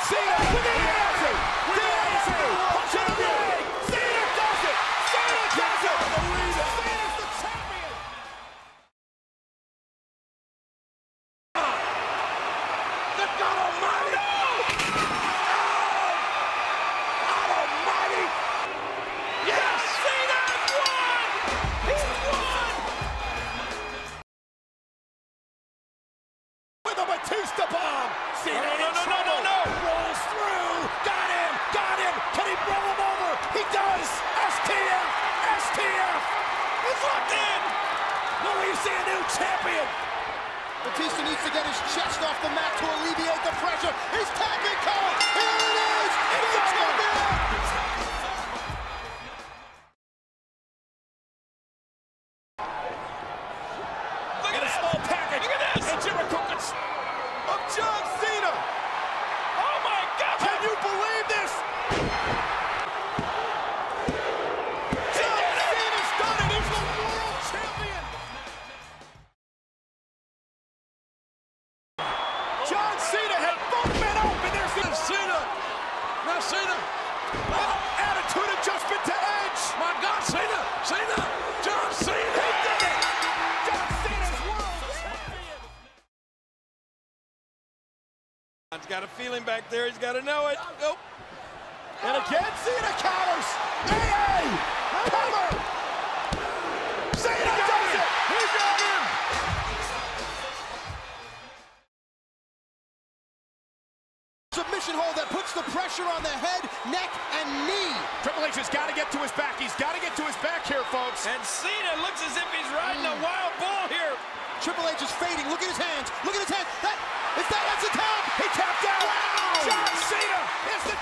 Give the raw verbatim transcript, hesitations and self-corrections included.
Cena with the answer. With the answer. Punch in the leg. Cena does it. Cena does it. Cena's the champion. The God Almighty. God Almighty. Yes, Cena has won. He's won. With a Batista bomb. Cena no, no, no, no, no, no. Rolls through. Got him. Got him. Can he roll him over? He does. S T F. S T F. He's locked in. Will we see a new champion? Batista needs to get his chest off the mat to alleviate the pressure. He's tagging Cole. Here it is. It's the champion. Look at a small package. Look at this. And Jericho of John Cena. Oh my God! Can you believe this? John Cena's done it. He's the world champion. John Cena had both men open. There's Cena. Now Cena. Oh, attitude adjustment to Edge. My God, Cena. Cena. John Cena. He did it. John Cena's world champion. He's got a feeling back there. He's got to know it. Nope. And again, Cena counters. Hey, hey. Cover. Cena does it. He got him. Submission hold that puts the pressure on the head, neck, and knee. Triple H has got to get to his back. He's got to get to his back here, folks. And Cena looks as if he's riding mm. a wild bull here. Triple H is fading. Look at his hands. Look at his hands. That is that. That's a tap. He tapped out. Wow. John Cena is the